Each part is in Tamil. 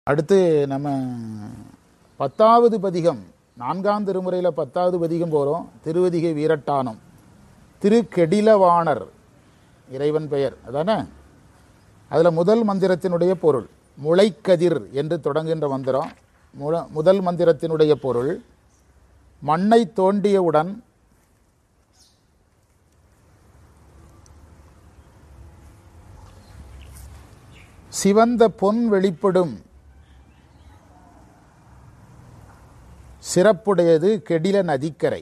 அடுத்து நம்ம 10வது பதிகம், 4ஆம் திருமுறையில் 10வது பதிகம் போகிறோம். திருவதிகை வீரட்டானம். திருக்கெடிலவாணர் இறைவன் பெயர் அதானே. அதில் முதல் மந்திரத்தினுடைய பொருள் முளைக்கதிர் என்று தொடங்குகின்ற மந்திரம். முதல் மந்திரத்தினுடைய பொருள் மண்ணை தோண்டியவுடன் சிவந்த பொன் வெளிப்படும் சிறப்புடையது கெடில நதிக்கரை.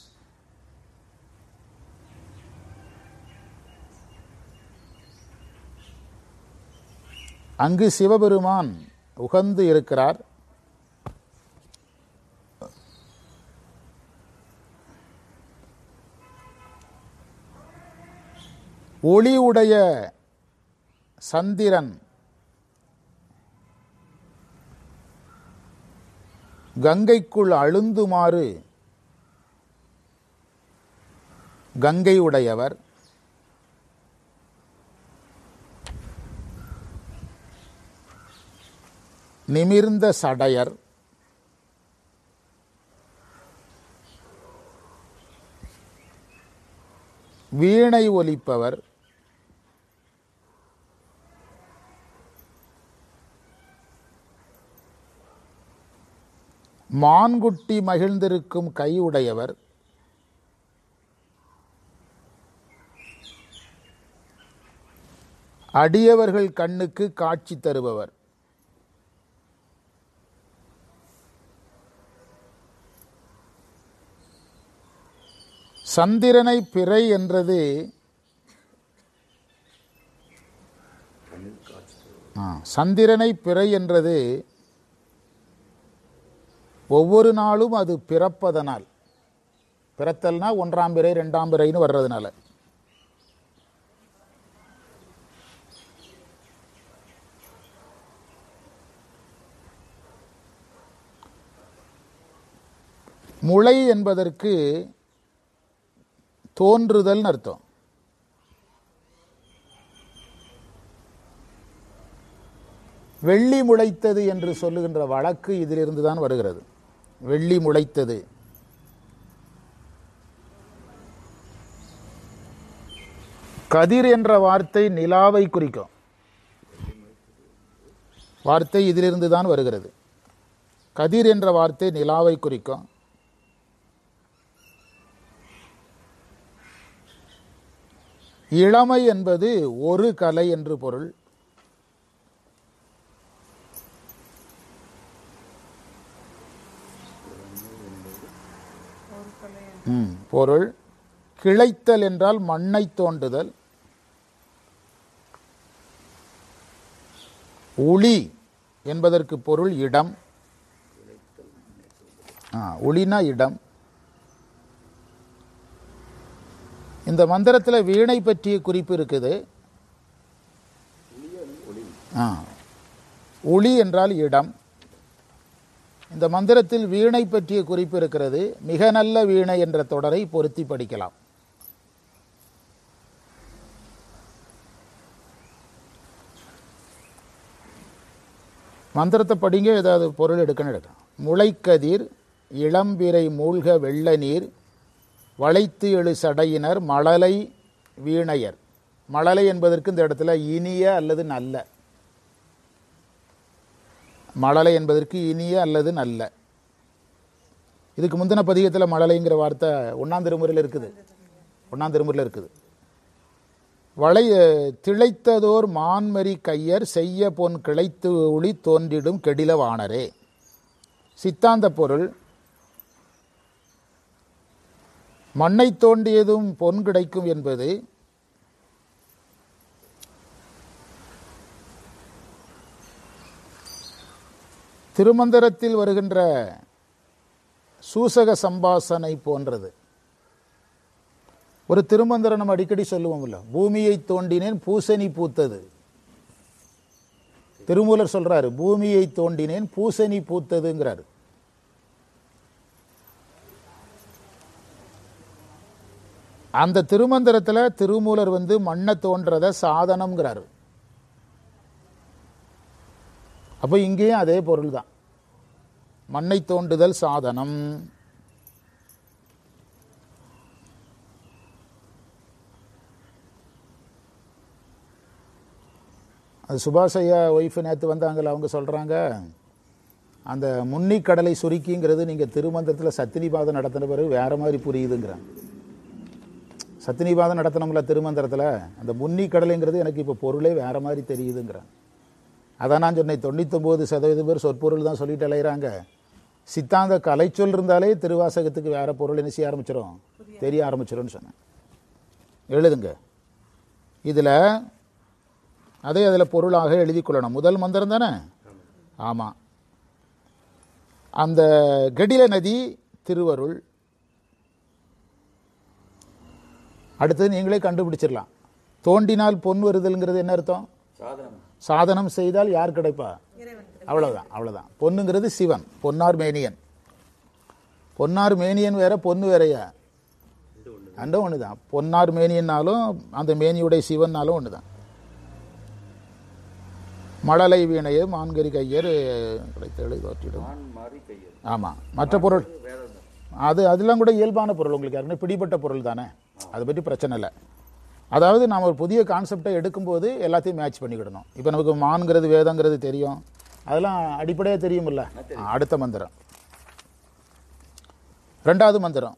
அங்கு சிவபெருமான் உகந்து இருக்கிறார். ஒளியுடைய சந்திரன் கங்கைக்குள் அழுந்துமாறு கங்கை உடையவர். நிமிர்ந்த சடையர். வீணை ஒலிப்பவர். மான்குட்டி மகிழ்ந்திருக்கும் கையுடையவர். அடியவர்கள் கண்ணுக்கு காட்சி தருபவர். சந்திரனை பிறை என்றது சந்திரனை பிறை என்றது ஒவ்வொரு நாளும் அது பிறப்பதனால், பிறத்தல்னா 1ஆம் பிறை 2ஆம் பிறைன்னு வர்றதுனால. முளை என்பதற்கு தோன்றுதல் அர்த்தம். வெள்ளி முளைத்தது என்று சொல்லுகின்ற வழக்கு இதிலிருந்து தான் வருகிறது. வெள்ளி முளைத்தது. கதிர் என்ற வார்த்தை நிலாவை குறிக்கும் வார்த்தை இதிலிருந்து தான் வருகிறது. கதிர் என்ற வார்த்தை நிலாவை குறிக்கும். இளமை என்பது ஒரு கலை என்று பொருள். பொருள் கிளைத்தல் என்றால் மண்ணை தோண்டுதல். உளி என்பதற்கு பொருள் இடம். உளினா இடம். இந்த மந்திரத்தில் வீணை பற்றிய குறிப்பு இருக்குது. உளி என்றால் இடம். இந்த மந்திரத்தில் வீணை பற்றிய குறிப்பு இருக்கிறது. மிக நல்ல வீணை என்ற தொடரை பொருத்தி படிக்கலாம். மந்திரத்தை படிங்க, ஏதாவது பொருள் எடுக்கணும் எடுக்கலாம். முளைக்கதிர் இளம்பிறை மூழ்க வெள்ள நீர் வளைத்து எழு சடையினர் மழலை வீணையர். மழலை என்பதற்கு இந்த இடத்துல இனிய அல்லது நல்ல. மழலை என்பதற்கு இனிய அல்லது நல்ல. இதுக்கு முந்தின பதிகத்தில் மழலைங்கிற வார்த்தை 1ஆம் திருமுறையில் இருக்குது. 1ஆம் திருமுறையில் இருக்குது. திளைத்ததோர் மான்மரி கையர் செய்ய பொன் கிளைத்து ஒளி தோன்றிடும் கெடிலவாணரே. சித்தாந்த பொருள் மண்ணை தோண்டியதும் பொன் கிடைக்கும் என்பது திருமந்திரத்தில் வருகின்ற சூசக சம்பாசனை போன்றது. ஒரு திருமந்திரம் நம்ம அடிக்கடி சொல்லுவோம்ல, பூமியை தோண்டினேன் பூசணி பூத்தது. திருமூலர் சொல்றாரு, பூமியை தோண்டினேன் பூசணி பூத்ததுங்கிறாரு. அந்த திருமந்திரத்தில் திருமூலர் மண்ணை தோன்றத சாதனம்ங்கிறாரு. அப்போ இங்கேயும் அதே பொருள் தான். மண்ணை தோண்டுதல் சாதனம். அது சுபாஷையா ஒய்ஃபு நேற்று வந்தாங்கல்ல, அவங்க சொல்கிறாங்க அந்த முன்னிக்கடலை சுருக்கிங்கிறது நீங்கள் திருமந்திரத்தில் சத்தினிபாதம் நடத்தின பிறகு வேறு மாதிரி புரியுதுங்கிறாங்க. சத்தினிபாதம் நடத்தினோம்ல திருமந்திரத்தில், அந்த முன்னிக்கடலைங்கிறது எனக்கு இப்போ பொருளே வேறு மாதிரி தெரியுதுங்கிறாங்க. அதான் நான் சொன்னேன், 99% பேர் சொற்பொருள் தான் சொல்லிட்டு அலைகிறாங்க. சித்தாந்த கலைச்சொல் இருந்தாலே திருவாசகத்துக்கு வேறு பொருள் என்ன செய்ய ஆரம்பிச்சிடும், தெரிய ஆரம்பிச்சிடும்னு சொன்னேன். எழுதுங்க இதில், அதே அதில் பொருளாக எழுதி கொள்ளணும். முதல் மந்திரம் தானே? ஆமாம். அந்த கெடில நதி திருவருள். அடுத்தது நீங்களே கண்டுபிடிச்சிடலாம். தோண்டினால் பொன் வருதல்ங்கிறது என்ன அர்த்தம்? சாதனம் செய்தால் யார் கிடைப்பா? அவ்வளோதான், அவ்வளோதான். பொண்ணுங்கிறது சிவன், பொன்னார் மேனியன். பொன்னார் மேனியன் வேற, பொண்ணு வேறையா? அந்த ஒன்று தான். பொன்னார் மேனியன்னாலும் அந்த மேனியுடைய சிவன்னாலும் ஒன்று தான். மழலை வீணையர் மான்கறி கையர் கிடைத்தெழு தோற்றிடும். ஆமாம். மற்ற பொருள் அது அதெல்லாம் கூட இயல்பான பொருள், உங்களுக்கு யாருமே பிடிப்பட்ட பொருள் தானே, அதை பற்றி பிரச்சனை இல்லை. அதாவது நாம் ஒரு புதிய கான்செப்டை எடுக்கும்போது எல்லாத்தையும் மேட்ச் பண்ணிக்கிடணும். இப்போ நமக்கு மான்கிறது வேதங்கிறது தெரியும், அதெல்லாம் அடிப்படையாக தெரியுமில்ல. அடுத்த மந்திரம், ரெண்டாவது மந்திரம்.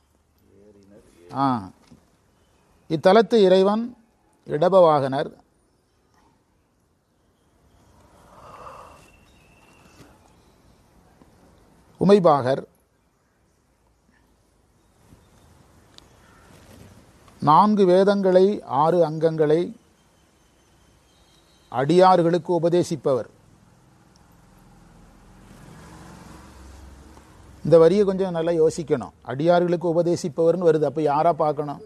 இத்தலத்து இறைவன் இடபவாகனர், உமைபாகர், 4 வேதங்களை 6 அங்கங்களை அடியார்களுக்கு உபதேசிப்பவர். இந்த வரியை கொஞ்சம் நல்லா யோசிக்கணும். அடியார்களுக்கு உபதேசிப்பவர்னு வருது, அப்போ யாரா பார்க்கணும்?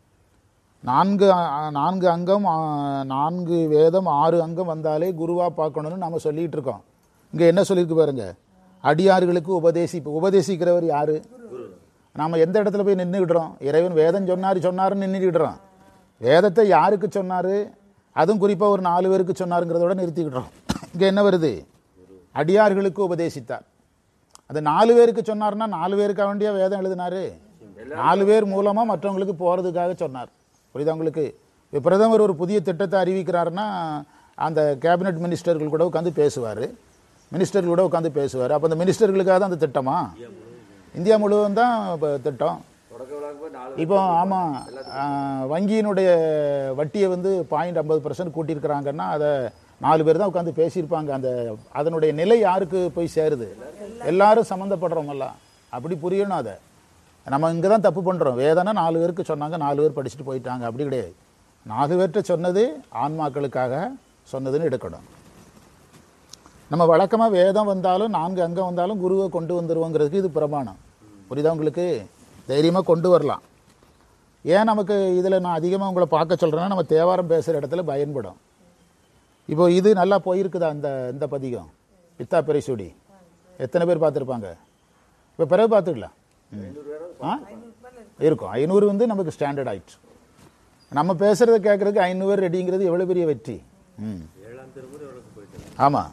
4 அங்கம் 4 வேதம் 6 அங்கம் வந்தாலே குருவா பார்க்கணும்னு நம்ம சொல்லிட்டு இருக்கோம். இங்கே என்ன சொல்லியிருக்கு பாருங்க, அடியார்களுக்கு உபதேசிக்கிறவர் யாரு? நாம் எந்த இடத்துல போய் நின்றுக்கிடுறோம்? இறைவன் வேதம் சொன்னாருன்னு நின்றுக்கிடுறோம். வேதத்தை யாருக்கு சொன்னார், அதுவும் குறிப்பாக ஒரு 4 பேருக்கு சொன்னாருங்கிறதோட நிறுத்திக்கிடுறோம். இங்கே என்ன வருது? அடியார்களுக்கு உபதேசித்தார். அது 4 பேருக்கு சொன்னார்னா 4 பேருக்காக வேண்டிய வேதம் எழுதினாரு? 4 பேர் மூலமாக மற்றவங்களுக்கு போகிறதுக்காக சொன்னார். புரியுதா உங்களுக்கு? இப்போ பிரதமர் ஒரு புதிய திட்டத்தை அறிவிக்கிறாருன்னா அந்த கேபினட் மினிஸ்டர்கள் கூட உட்காந்து பேசுவார், மினிஸ்டர்களோட உட்காந்து பேசுவார். அப்போ அந்த மினிஸ்டர்களுக்காக தான் அந்த திட்டமா? இந்தியா முழுவதும் தான் இப்போ திட்டம். இப்போ ஆமாம், வங்கியினுடைய வட்டியை 0.50% கூட்டியிருக்கிறாங்கன்னா அதை 4 பேர் தான் உட்காந்து பேசியிருப்பாங்க. அதனுடைய நிலை யாருக்கு போய் சேருது? எல்லாரும் சம்மந்தப்படுறோமல்ல. அப்படி புரியணும். அதை நம்ம இங்கே தான் தப்பு பண்ணுறோம். வேதனை 4 பேருக்கு சொன்னாங்க, 4 பேர் படிச்சுட்டு போயிட்டாங்க. அப்படி கிடையாது. 4 பேர்கிட்ட சொன்னது ஆன்மாக்களுக்காக சொன்னதுன்னு எடுக்கணும். நம்ம வழக்கமாக வேதம் வந்தாலும் 4 அங்கம் வந்தாலும் குருவை கொண்டு வந்துடுவோங்கிறதுக்கு இது பிரமாணம். புரியுதா உங்களுக்கு? தைரியமாக கொண்டு வரலாம். ஏன் நமக்கு இதில் நான் அதிகமாக உங்களை பார்க்க சொல்கிறேன்னா, நம்ம தேவாரம் பேசுகிற இடத்துல பயன்படும். இப்போ இது நல்லா போயிருக்குதா இந்த பதிகம்? பித்தா பிறைசூடி எத்தனை பேர் பார்த்துருப்பாங்க? இப்போ பிறகு பார்த்துக்கலாம். இருக்கும் 500 நமக்கு ஸ்டாண்டர்ட் ஆயிடுச்சு. நம்ம பேசுகிறத கேட்குறதுக்கு 500 ரெடிங்கிறது எவ்வளோ பெரிய வெற்றி. ஆமாம்.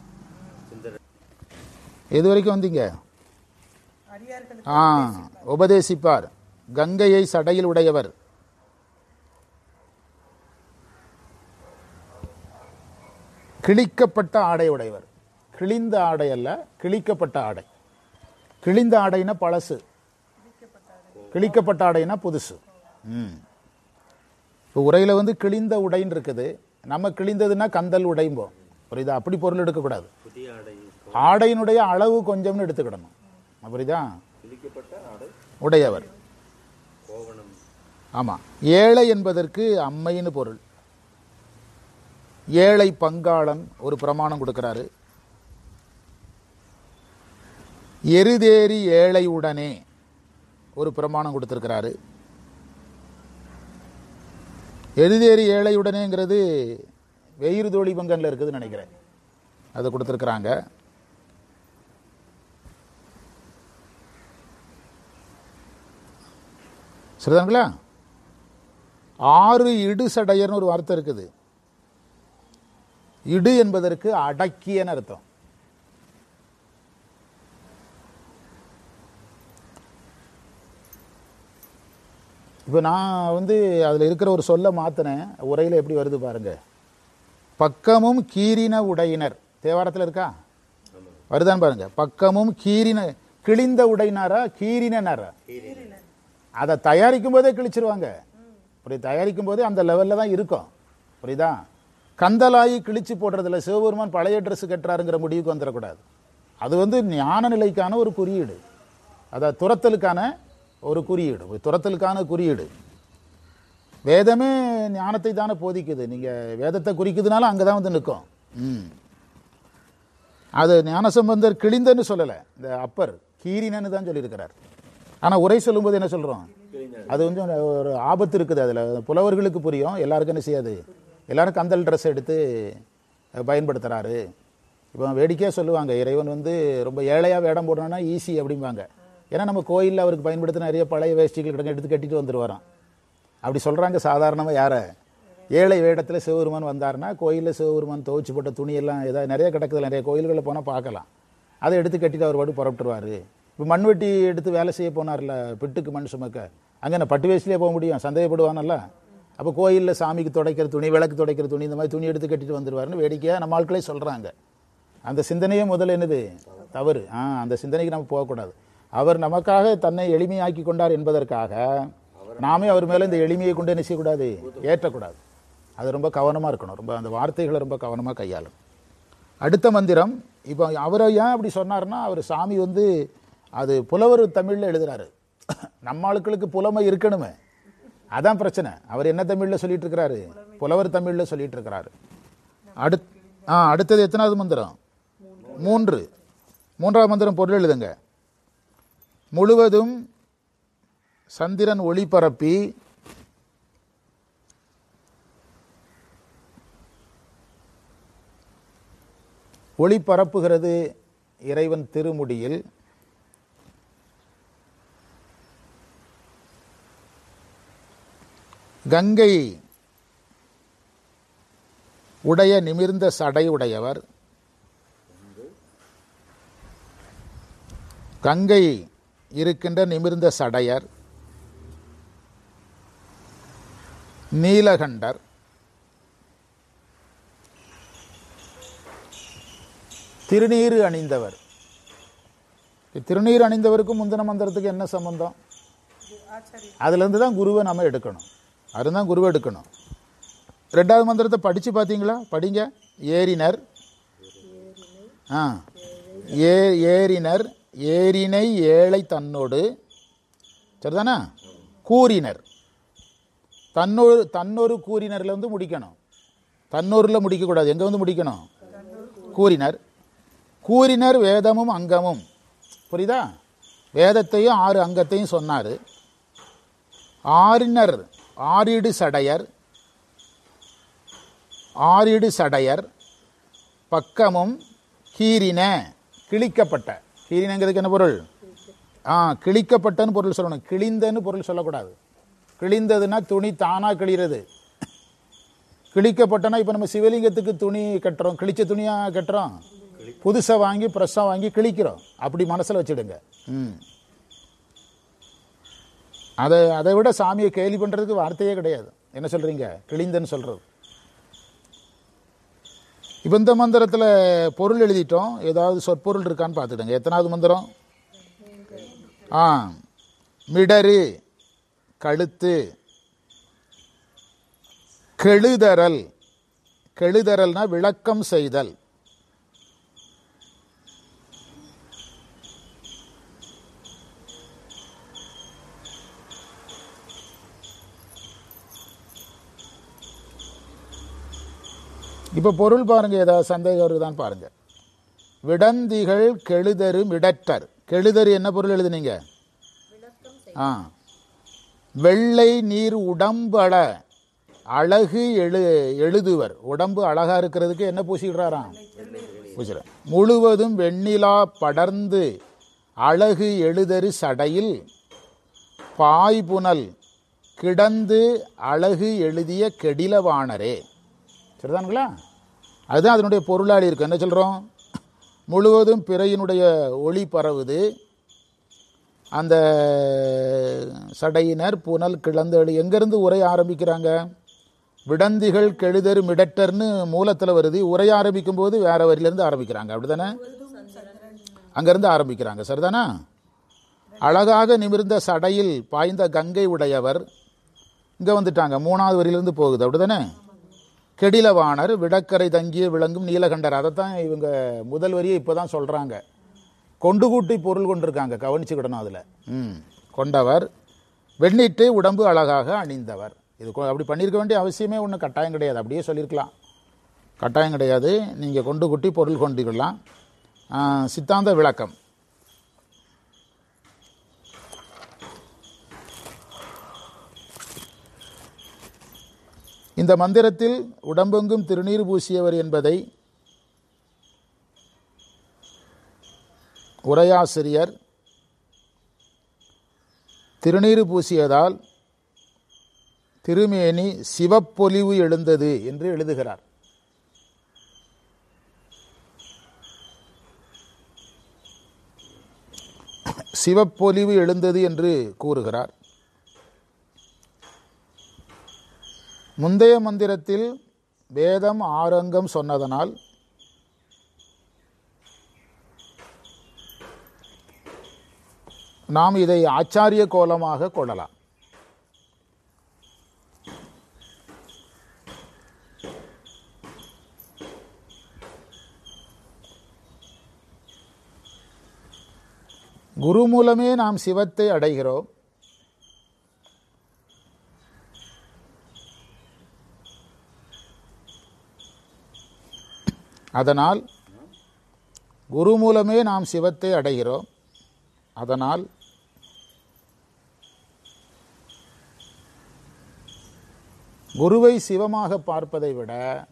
எது வரைக்கும் வந்தீங்க? உபதேசிப்பார். கங்கையை சடையில் உடையவர். கிழிக்கப்பட்ட ஆடை உடையவர். கிழிந்த ஆடை அல்ல, கிழிக்கப்பட்ட ஆடை. கிழிந்த ஆடைனா பழசு, கிழிக்கப்பட்ட ஆடைனா புதுசு. இப்போ உரையில் கிழிந்த உடைன்னு இருக்குது. நம்ம கிழிந்ததுன்னா கந்தல் உடைம்போம். புரியுதா? அப்படி பொருள் எடுக்கக்கூடாது. ஆடையினுடைய அளவு கொஞ்சம்னு எடுத்துக்கிடணும். புரியுதா? உடையவர். ஆமாம். ஏழை என்பதற்கு அம்மைன்னு பொருள். ஏழை பங்காளன் ஒரு பிரமாணம் கொடுக்கிறாரு. எருதேறி ஏழை உடனே ஒரு பிரமாணம் கொடுத்திருக்கிறாரு. எருதேறி ஏழையுடனேங்கிறது வெயிறு தோழி பங்கன்ல இருக்குதுன்னு நினைக்கிறேன். அதை கொடுத்துருக்குறாங்க. சரிதாங்களா? 6 இடு சடையர்னு ஒரு வார்த்தை இருக்குது. இடு என்பதற்கு அடக்கியன்னு அர்த்தம். இப்போ நான் வந்து அதில் இருக்கிற ஒரு சொல்ல மாற்றினேன், உரையில் எப்படி வருது பாருங்க. பக்கமும் கீரின உடையினர், தேவாரத்தில் இருக்கா? வருதான்னு பாருங்க. பக்கமும் கீரின, கிழிந்த உடையினாரா கீரினாரா? அதை தயாரிக்கும் போதே கிழிச்சிருவாங்க. அப்படி தயாரிக்கும் போதே அந்த லெவலில் தான் இருக்கும். புரியுதா? கந்தலாயி கிழிச்சு போடுறதில்ல. சிவபெருமான் பழைய ட்ரெஸ் கட்டுறாருங்கிற முடிவுக்கு வந்துடக்கூடாது. அது வந்து ஞான நிலைக்கான ஒரு குறியீடு, அதாவது துரத்தலுக்கான ஒரு குறியீடு, துரத்தலுக்கான குறியீடு. வேதமே ஞானத்தை தானே போதிக்குது. நீங்கள் வேதத்தை குறிக்குதுனால அங்கே தான் வந்து நிற்கும். அது ஞானசம்பந்தர் கிழிந்தன்னு சொல்லலை, இந்த அப்பர் கீரினன்னு தான் சொல்லியிருக்கிறார். ஆனால் உரை சொல்லும்போது என்ன சொல்கிறோம்? அது கொஞ்சம் ஒரு ஆபத்து இருக்குது. அதில் புலவர்களுக்கு புரியும், எல்லாருக்கும் என்ன செய்யாது. எல்லாரும் கந்தல் ட்ரெஸ் எடுத்து பயன்படுத்துகிறாரு. இப்போ வேடிக்கையாக சொல்லுவாங்க, இறைவன் வந்து ரொம்ப ஏழையாக வேடம் போடணும்னா ஈஸி அப்படிம்பாங்க. ஏன்னா நம்ம கோயிலில் அவருக்கு பயன்படுத்த நிறைய பழைய வேஷ்டிகள் கிடங்க எடுத்து கட்டிட்டு வந்துடுவாராம். அப்படி சொல்கிறாங்க சாதாரணமாக. யாரை? ஏழை வேடத்தில் சிவபெருமான் வந்தார்னா கோயிலில் சிவபெருமான் துவச்சி போட்ட துணியெல்லாம் ஏதாவது நிறைய கிடக்குது, நிறைய கோயில்களில் போனால் பார்க்கலாம். அதை எடுத்து கட்டிட்டு அவர் பாட்டு புறப்பட்டுருவார். இப்போ மண்வெட்டி எடுத்து வேலை செய்ய போனார்ல, பிட்டுக்கு மண் சுமக்க, அங்கே என்ன பட்டு வேஷ்டிலே போக முடியும்? சந்தேகப்படுவானல்ல. அப்போ கோயிலில் சாமிக்கு துடைக்கிற துணி, விளக்கு துடைக்கிற துணி, இந்த மாதிரி துணி எடுத்து கட்டிட்டு வந்துடுவார்னு வேடிக்கையாக நம்ம ஆட்களே சொல்கிறாங்க. அந்த சிந்தனையே முதல்ல என்னது? தவறு. அந்த சிந்தனைக்கு நம்ம போகக்கூடாது. அவர் நமக்காக தன்னை எளிமையாக்கி கொண்டார் என்பதற்காக நாமே அவர் மேலே இந்த எளிமையை கொண்டு என்ன செய்யக்கூடாது? ஏற்றக்கூடாது. அது ரொம்ப கவனமாக இருக்கணும். ரொம்ப அந்த வார்த்தைகளை ரொம்ப கவனமாக கையாளும். அடுத்த மந்திரம். இப்போ அவரை ஏன் அப்படி சொன்னார்னா, அவர் சாமி வந்து அது புலவர் தமிழில் எழுதுறாரு. நம்ம ஆட்களுக்கு புலமை இருக்கணுமே, அதான் பிரச்சனை. அவர் என்ன தமிழில் சொல்லிட்டு இருக்கிறாரு? புலவர் தமிழில் சொல்லிட்டு இருக்கிறாரு. அடுத்தது எத்தனாவது மந்திரம்? 3. 3ஆவது மந்திரம் பொருள் எழுதுங்க. முழுவதும் சந்திரன் ஒளி பரப்பி ஒளி பரப்புகிறது இறைவன் திருமுடியில். கங்கை உடைய நிமிர்ந்த சடை உடையவர். கங்கை இருக்கின்ற நிமிர்ந்த சடையர் நீலகண்டர். திருநீறு அணிந்தவர். திருநீர் அணிந்தவருக்கும் முந்தின மந்திரத்துக்கு என்ன சம்பந்தம்? அதுலேருந்து தான் குருவை நம்ம எடுக்கணும். அதுதான் குருவை எடுக்கணும். 2வது மந்திரத்தை படித்து பார்த்தீங்களா? படிங்க. ஏறினர். ஏறினர் ஏரினை ஏழை தன்னோடு, சரிதானா? கூறினர். தன்னொரு கூறினர்ல வந்து முடிக்கணும். தன்னொருல முடிக்கக்கூடாது. எங்கே வந்து முடிக்கணும்? கூறினர். கூறினர் வேதமும் அங்கமும். புரியுதா? வேதத்தையும் 6 அங்கத்தையும் சொன்னார். ஆறினர் ஆறிடு சடையர். ஆறிடு சடையர் பக்கமும் கீரின கிழிக்கப்பட்ட. கீரினங்கிறதுக்கு என்ன பொருள்? கிழிக்கப்பட்டன்னு பொருள் சொல்லணும். கிழிந்தன்னு பொருள் சொல்லக்கூடாது. கிழிந்ததுன்னா துணி தானா கிழிறது. கிழிக்கப்பட்டனா இப்போ நம்ம சிவலிங்கத்துக்கு துணி கட்டுறோம், கிழிச்ச துணியா கட்டுறோம். புதுசாக வாங்கி ஃப்ரெஷ்ஷாக வாங்கி கிழிக்கிறோம். அப்படி மனசில் வச்சுடுங்க. அதை விட சாமியை கேலி பண்ணுறதுக்கு வார்த்தையே கிடையாது. என்ன சொல்கிறீங்க? கிழிந்தன்னு சொல்கிறது. இப்போ இந்த மந்திரத்தில் பொருள் எழுதிட்டோம். ஏதாவது சொற்பொருள் இருக்கான்னு பார்த்துடுங்க. எத்தனாவது மந்திரம்? மிடரு கழுத்து. கெழுதரல். கெழுதரல்னா விளக்கம் செய்தல். இப்போ பொருள் பாருங்க, ஏதாவது சந்தேகம் வருதான் பாருங்க. விடந்திகள் கெழுதரு மிடற்றர். கெழுதரு என்ன பொருள் எழுதுனீங்க? வெள்ளை நீர் உடம்பள அழகு எழுதுவர். உடம்பு அழகா இருக்கிறதுக்கு என்ன பூசிடுறாராம்? பூசுற. முழுவதும் வெண்ணிலா படர்ந்து அழகு எழுதரு சடையில் பாய்புனல் கிடந்து அழகு எழுதிய கெடிலவானரே. சரிதானுங்களா? அதுதான் அதனுடைய பொருளாளி இருக்கு. என்ன சொல்கிறோம்? முழுவதும் பிறையினுடைய ஒளி பரவுது. அந்த சடையினர் புனல் கிளந்தெழு எங்கேருந்து உரை ஆரம்பிக்கிறாங்க? விடந்திகள் கெழுதரு மிடட்டர்னு மூலத்தில் வருது. உரை ஆரம்பிக்கும் போது வேற வரியிலேருந்து ஆரம்பிக்கிறாங்க. அப்படிதானே? அங்கேருந்து ஆரம்பிக்கிறாங்க. சரிதானா? அழகாக நிமிர்ந்த சடையில் பாய்ந்த கங்கை உடையவர் இங்கே வந்துட்டாங்க. 3வது வரியிலிருந்து போகுது. அப்படிதானே? கெடிலவாணர் விடக்கரை தங்கிய விளங்கும் நீலகண்டர். அதைத்தான் இவங்க முதல் வரியை இப்போ தான் சொல்கிறாங்க. கொண்டு கூட்டி பொருள் கொண்டிருக்காங்க. கவனிச்சுக்கிடணும். அதில் கொண்டவர் வெண்ணீட்டை உடம்பு அழகாக அணிந்தவர். இது அப்படி பண்ணியிருக்க வேண்டிய அவசியமே ஒன்றும் கட்டாயம் கிடையாது. அப்படியே சொல்லியிருக்கலாம். கட்டாயம் கிடையாது. நீங்கள் கொண்டு கூட்டி பொருள் கொண்டிருக்கலாம். சித்தாந்த விளக்கம். இந்த மந்திரத்தில் உடம்பெங்கும் திருநீர் பூசியவர் என்பதை உரையாசிரியர் திருநீர் பூசியதால் திருமேனி சிவப்பொலிவு எழுந்தது என்று எழுதுகிறார். சிவப்பொலிவு எழுந்தது என்று கூறுகிறார். முந்தைய மந்திரத்தில் வேதம் 6 அங்கம் சொன்னதனால் நாம் இதை ஆச்சாரிய கோலமாக கொள்ளலாம். குரு மூலமே நாம் சிவத்தை அடைகிறோம். அதனால் குரு மூலமே நாம் சிவத்தை அடைகிறோம். அதனால் குருவை சிவமாக பார்ப்பதை விட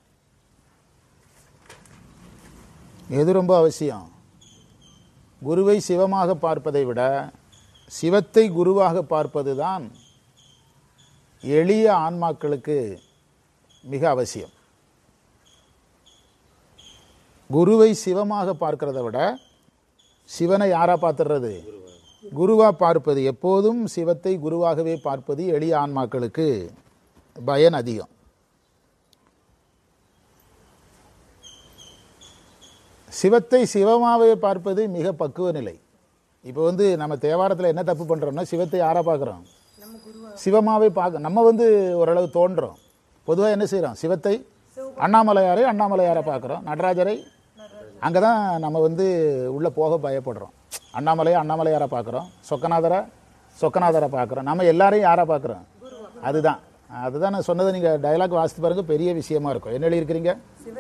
எது ரொம்ப அவசியம்? குருவை சிவமாக பார்ப்பதை விட சிவத்தை குருவாக பார்ப்பதுதான் எளிய ஆன்மாக்களுக்கு மிக அவசியம். குருவை சிவமாக பார்க்கிறத விட சிவனை யாரா பார்த்துறது? குருவா பார்ப்பது. எப்போதும் சிவத்தை குருவாகவே பார்ப்பது எளிய ஆன்மாக்களுக்கு பயன் அதிகம். சிவத்தை சிவமாகவே பார்ப்பது மிக பக்குவ நிலை. இப்போ நம்ம தேவாரத்தில் என்ன தப்பு பண்ணுறோம்னா, சிவத்தை யாரா பார்க்குறோம்? சிவமாகவே பார்க்க நம்ம ஓரளவு தோன்றோம். பொதுவாக என்ன செய்கிறோம்? சிவத்தை அண்ணாமலையாரை பார்க்குறோம். நடராஜரை அங்கே தான் நம்ம உள்ளே போக பயப்படுறோம். அண்ணாமலையாரை பார்க்குறோம். சொக்கநாதரை பார்க்குறோம். நம்ம எல்லாரையும் யாரை பார்க்குறோம்? அதுதான் நான் சொன்னதை நீங்கள் டயலாக் வாசித்து பாருங்க, பெரிய விஷயமா இருக்கும். என்ன எழுதியிருக்கிறீங்க?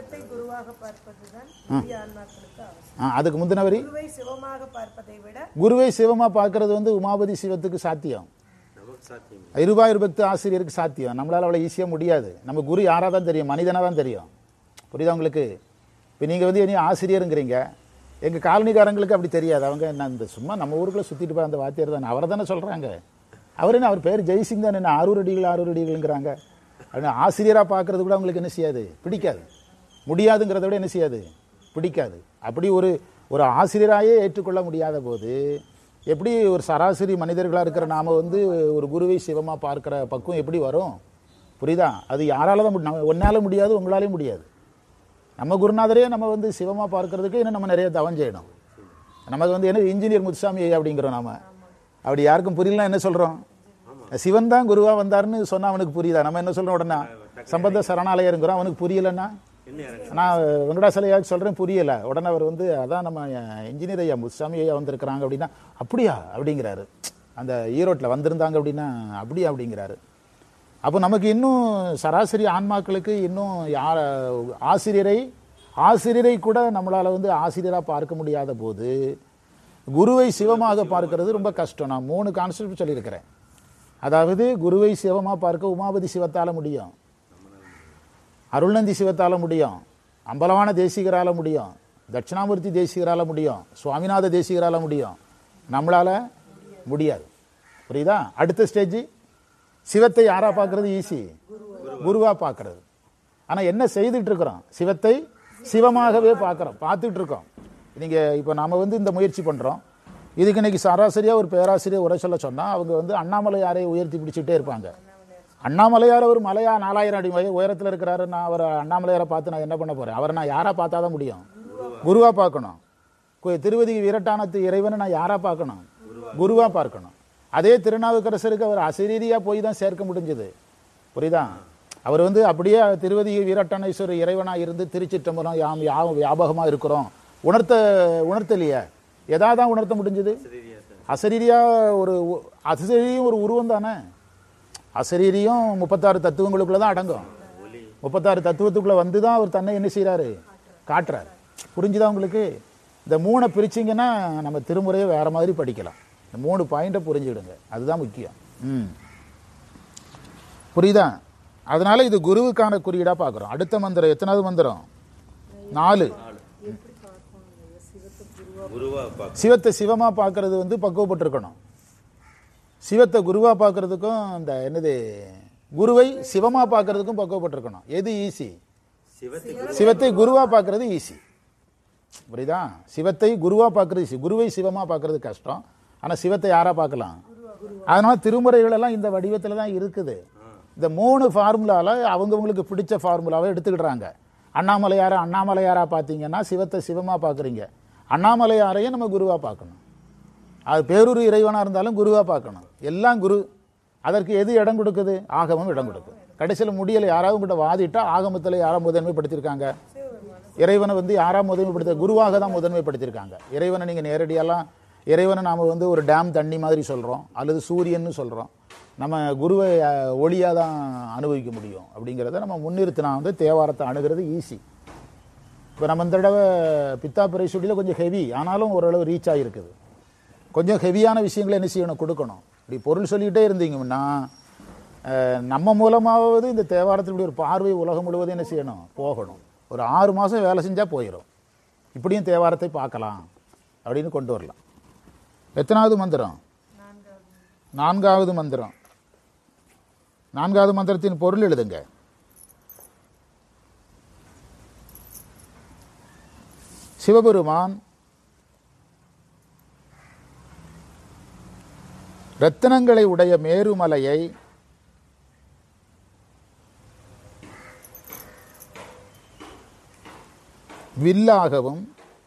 அதுக்கு முந்தின வரி குருவை சிவமா பார்க்கறது உமாபதி சிவத்துக்கு சாத்தியம். இருபாயிர் பக்தி ஆசிரியருக்கு சாத்தியம். நம்மளால அவ்வளோ ஈஸியாக முடியாது. நம்ம குரு யாராக தான் தெரியும்? மனிதனாக தான் தெரியும். புரியுதா உங்களுக்கு? இப்போ நீங்கள் என்ன ஆசிரியருங்கிறீங்க, எங்கள் காலனிக்காரங்களுக்கு அப்படி தெரியாது. அவங்க என்ன இந்த சும்மா நம்ம ஊருக்குள்ளே சுற்றிட்டு போய் அந்த வாத்தியார் தானே, அவரை தானே சொல்கிறாங்க. அவர் பேர் ஜெய்சிங் தான். என்ன 600 அடிகள்ங்கிறாங்க. அப்படின்னு ஆசிரியராக பார்க்கறது கூட அவங்களுக்கு என்ன செய்யாது? பிடிக்காது. முடியாதுங்கிறத விட என்ன செய்யாது? பிடிக்காது. அப்படி ஒரு ஆசிரியராயே ஏற்றுக்கொள்ள முடியாத போது எப்படி ஒரு சராசரி மனிதர்களாக இருக்கிற நாம் ஒரு குருவை சிவமாக பார்க்குற பக்குவம் எப்படி வரும்? புரியுதா? அது யாரால தான் ஒன்னால முடியாது, உங்களாலேயும் முடியாது. நம்ம குருநாதரே நம்ம சிவமாக பார்க்கறதுக்கு இன்னும் நம்ம நிறைய தவம் செய்யணும். நமக்கு என்ன இன்ஜினியர் முத்துசாமி அப்படிங்கிறோம். நாம அப்படி யாருக்கும் புரியலாம். என்ன சொல்கிறோம்? சிவன் தான் குருவாக வந்தார்னு சொன்னால் அவனுக்கு புரியுதா? நம்ம என்ன சொல்கிறோம்? உடனே சம்பந்த சரணாலயங்கிறோம். அவனுக்கு புரியலைன்னா நான் வெங்கடாசலையாக சொல்கிறேன், புரியலை. உடனே அவர் அதான் நம்ம இன்ஜினியர் ஐயா முத்துசாமி ஐயா வந்திருக்கிறாங்க அப்படின்னா, அப்படியா அப்படிங்கிறாரு. அந்த ஈரோட்டில் வந்திருந்தாங்க அப்படின்னா அப்படிங்கிறாரு. அப்போ நமக்கு இன்னும் சராசரி ஆன்மாக்களுக்கு இன்னும் ஆசிரியரை கூட நம்மளால் ஆசிரியராக பார்க்க முடியாத போது குருவை சிவமாக பார்க்கறது ரொம்ப கஷ்டம். நான் 3 கான்செப்ட் சொல்லியிருக்கிறேன். அதாவது குருவை சிவமாக பார்க்க உமாபதி சிவத்தால் முடியும், அருள்நந்தி சிவத்தால் முடியும், அம்பலவான தேசிகரால் முடியும், தட்சிணாமூர்த்தி தேசிகரால் முடியும், சுவாமிநாத தேசிகரால் முடியும். நம்மளால் முடியாது. புரியுதா? அடுத்த ஸ்டேஜ் சிவத்தை யாரா பார்க்கறது? ஈஸி. குருவா பார்க்கறது. ஆனால் என்ன செய்துட்டு இருக்கிறோம்? சிவத்தை சிவமாகவே பார்க்குறோம், பார்த்துட்டு இருக்கோம். நீங்கள் இப்போ நாம் இந்த முயற்சி பண்ணுறோம். இதுக்கு இன்னைக்கு சராசரியாக ஒரு பேராசிரியர் உரை சொல்ல சொன்னால் அவங்க வந்து அண்ணாமலையாரை உயர்த்தி பிடிச்சிட்டே இருப்பாங்க. அண்ணாமலையார் ஒரு மலையா 4000 அடி உயரத்தில் இருக்கிறாரு. நான் அவர் அண்ணாமலையாரை பார்த்து நான் என்ன பண்ண போகிறேன்? அவரை நான் யாராக பார்த்தா தான் முடியும்? குருவாக பார்க்கணும். திருவதி வீரட்டானத்து இறைவனை நான் யாராக பார்க்கணும்? குருவாக பார்க்கணும். அதே திருநாவுக்கரசருக்கு அவர் அசரீரியாக போய் தான் சேர்க்க முடிஞ்சது. புரியுதா? அவர் வந்து அப்படியே திருவதி வீரட்டானேஸ்வரர் இறைவனாக இருந்து திருச்சிற்றம்பலம் வியாபகமாக இருக்கிறோம் உணர்த்தலையே. எதாவது தான் உணர்த்த முடிஞ்சது? அசரீரியா அசரீரியும் ஒரு உருவம் தானே. அசரீரியும் 36 தத்துவங்களுக்குள்ள தான் அடங்கும். 36 தத்துவத்துக்குள்ள வந்து தான் அவர் தன்னை என்ன செய்யறாரு? காட்டுறாரு. புரிஞ்சுதான் உங்களுக்கு? இந்த 3 பிரிச்சிங்கன்னா நம்ம திருமுறையை வேற மாதிரி படிக்கலாம். இந்த 3 பாயிண்டை புரிஞ்சுக்கிடுங்க, அதுதான் முக்கியம். புரியுதா? அதனால இது குருவுக்கான குறியீடா பார்க்குறோம். அடுத்த மந்திரம் எத்தனாவது மந்திரம்? 4. சிவத்தை சிவமா பார்க்கறது வந்து பக்குவப்பட்டிருக்கணும். சிவத்தை குருவா பார்க்கறதுக்கும் இந்த என்னது குருவை சிவமா பார்க்கறதுக்கும் பக்குவப்பட்டிருக்கணும். எது ஈஸி? சிவத்தை குருவா பார்க்கறது ஈஸி. புரியுதா? சிவத்தை குருவா பார்க்கறது ஈஸி, குருவை சிவமா பார்க்கறது கஷ்டம். ஆனா சிவத்தை யாரா பார்க்கலாம்? அதனால திருமுறைகள் எல்லாம் இந்த வடிவத்துல தான் இருக்குது. இந்த 3 ஃபார்முலால அவங்கவுங்களுக்கு பிடிச்ச ஃபார்முலாவை எடுத்துக்கிடுறாங்க. அண்ணாமலையாரா பார்த்தீங்கன்னா சிவத்தை சிவமா பார்க்குறீங்க. அண்ணாமலையாரையும் நம்ம குருவா பார்க்கணும். அது பேரூர் இறைவனா இருந்தாலும் குருவா பார்க்கணும். எல்லாம் குரு. அதற்கு எது இடம் கொடுக்குது? ஆகமம் இடம் கொடுக்குது. கடைசியில் முடியலை. யாராவது கிட்ட வாதிட்டா ஆகமத்தில் யாராவது முதன்மைப்படுத்தியிருக்காங்க? இறைவனை வந்து யாராவது முதன்மைப்படுத்த? குருவாக தான் முதன்மைப்படுத்தியிருக்காங்க. இறைவனை நீங்கள் நேரடியெல்லாம் இறைவனை நாம் வந்து ஒரு டேம் தண்ணி மாதிரி சொல்கிறோம், அல்லது சூரியன்னு சொல்கிறோம். நம்ம குருவை ஒளியாக தான் அனுபவிக்க முடியும். அப்படிங்கிறத நம்ம முன்னிறுத்தினா வந்து தேவாரத்தை அணுகிறது ஈஸி. இப்போ நம்ம இந்த தடவை பித்தாப்புரை சுடியில் கொஞ்சம் ஹெவி, ஆனாலும் ஓரளவு ரீச் ஆகிருக்குது. கொஞ்சம் ஹெவியான விஷயங்களை என்ன செய்யணும்? கொடுக்கணும். இப்படி பொருள் சொல்லிக்கிட்டே இருந்தீங்கன்னா நம்ம மூலமாவது இந்த தேவாரத்தில் இப்படி ஒரு பார்வை உலகம் முழுவதும் என்ன செய்யணும்? போகணும். ஒரு 6 மாதம் வேலை செஞ்சால் போயிடும். இப்படியும் தேவாரத்தை பார்க்கலாம் அப்படின்னு கொண்டு வரலாம். எத்தனாவது மந்திரம்? 4வது மந்திரம். 4வது மந்திரத்தின் பொருள் எழுதுங்க. சிவபெருமான் ரத்தினங்களை உடைய மேருமலையை வில்லாகவும்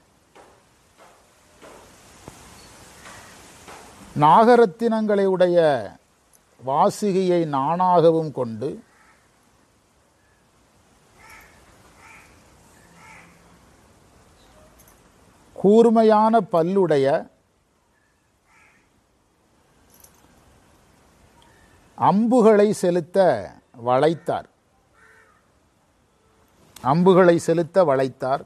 நாகரத்தினங்களை உடைய வாசுகியை நானாகவும் கொண்டு கூர்மையான பல்லுடைய அம்புகளை செலுத்த வளைத்தார். அம்புகளை செலுத்த வளைத்தார்.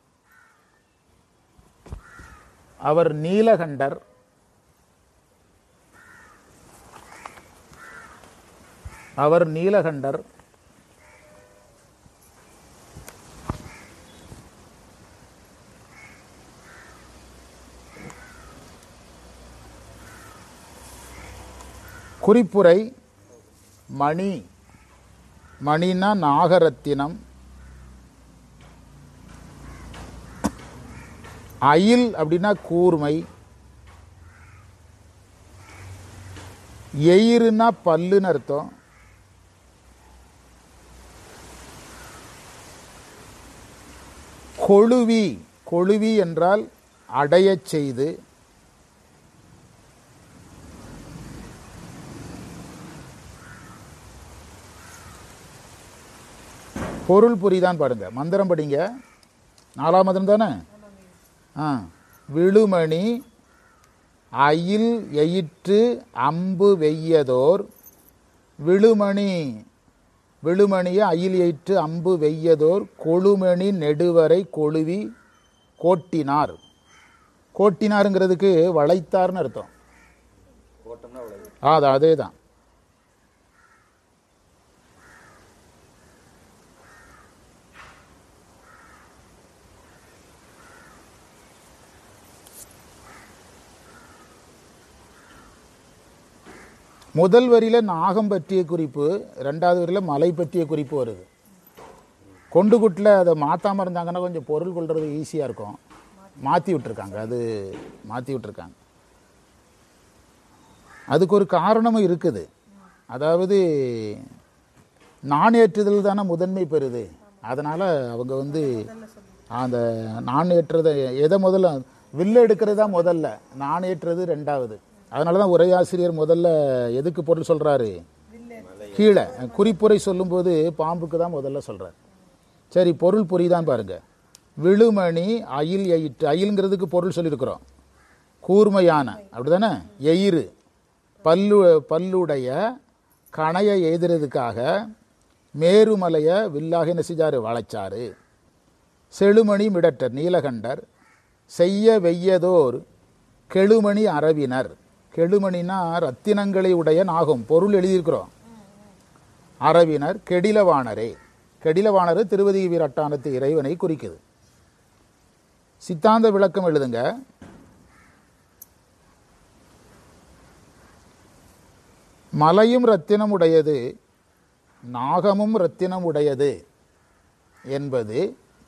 அவர் நீலகண்டர். அவர் நீலகண்டர். குறிப்புரை மணி. மணினா நாகரத்தினம். அயில் அப்படின்னா கூர்மை. எயிருன்னா பல்லுன்னு அர்த்தம். கொழுவி. கொழுவி என்றால் அடையச் செய்து. பொருள் புரிதான் பாருங்க. மந்திரம் படிங்க. 4ஆம் மந்திரம் தானே? விழுமணி அயில் எயிற்று அம்பு வெய்யதோர். விழுமணி. விழுமணிய அயில் எயிற்று அம்பு வெய்யதோர் கொழுமணி நெடுவரை கொழுவி கோட்டினார். கோட்டினாருங்கிறதுக்கு வளைத்தார்னு அர்த்தம். அதே தான். முதல் வரியில நாகம் பற்றிய குறிப்பு, 2வது வரியில மலை பற்றிய குறிப்பு வருது. கொண்டுகுட்டில் அதை மாற்றாமல் இருந்தாங்கன்னா கொஞ்சம் பொருள் கொள்வது ஈஸியாக இருக்கும். மாற்றி விட்டுருக்காங்க. அது மாற்றி விட்டுருக்காங்க. அதுக்கு ஒரு காரணமும் இருக்குது. அதாவது நாணேற்றுதல் தானே முதன்மை பெறுது. அதனால் அவங்க வந்து அந்த நாணேற்றதை எதை முதல்ல வில்ல எடுக்கிறது தான் முதல்ல, நாணேற்றது ரெண்டாவது. அதனால தான் உரையாசிரியர் முதல்ல எதுக்கு பொருள் சொல்கிறாரு, கீழே குறிப்புரை சொல்லும்போது பாம்புக்கு தான் முதல்ல சொல்கிறார். சரி, பொருள் புரியுதான் பாருங்க. விழுமணி அயில் எயிற்று, அயில்ங்கிறதுக்கு பொருள் சொல்லியிருக்கிறோம், கூர்மையான, அப்படிதானே. எயிறு பல்லுடைய கணையை எய்துறதுக்காக மேருமலையை வில்லாக என்ன செஞ்சாரு, வளைச்சாரு. செழுமணி மிடற்றர் நீலகண்டர் செய்ய வெய்யதோர் கெழுமணி அரவினர். கெழுமணினா ரத்தினங்களை உடைய நாகம், பொருள் எழுதியிருக்கிறோம். அரவினர் கெடிலவாணரே, கெடிலவாணர் திருவதி வீரட்டானத்து இறைவனை குறிக்குது. சித்தாந்த விளக்கம் எழுதுங்க. மலையும் ரத்தினம் உடையது, நாகமும் ரத்தினம் உடையது என்பது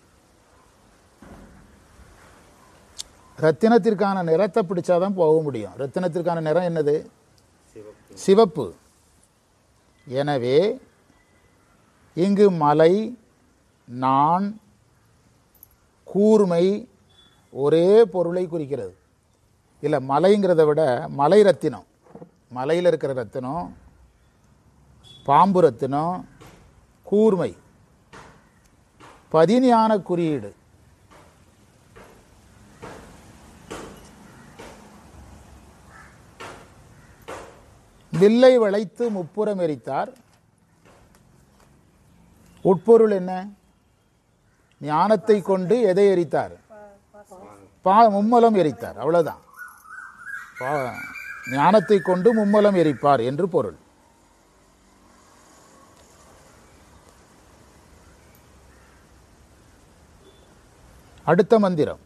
ரத்தினத்திற்கான நிறத்தை பிடிச்சாதான் போக முடியும். ரத்தினத்திற்கான நிறம் என்னது, சிவப்பு. எனவே இங்கு மலை, நான், கூர்மை ஒரே பொருளை குறிக்கிறது. இல்லை, மலைங்கிறத விட மலை ரத்தினம், மலையில் இருக்கிற ரத்தினம், பாம்பு ரத்தினம், கூர்மை, பதிஞான குறியீடு. வில்லை வளைத்து முப்புறம் எரித்தார். உட்பொருள் என்ன, ஞானத்தை கொண்டு எதை எரித்தார், மும்மலம் எரித்தார். அவ்வளவுதான், ஞானத்தை கொண்டு மும்மலம் எரிப்பார் என்று பொருள். அடுத்த மந்திரம்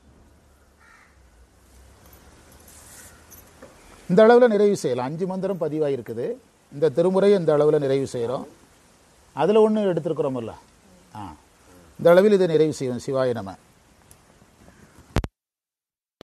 இந்த அளவில் நிறைவு செய்யலாம். 5 மந்திரம் பதிவாயிருக்குது. இந்த திருமுறை இந்த அளவில் நிறைவு செய்கிறோம். அதில் ஒன்று எடுத்திருக்கிறோம்ல, இந்த அளவில் இதை நிறைவு செய்வோம். சிவாய நம.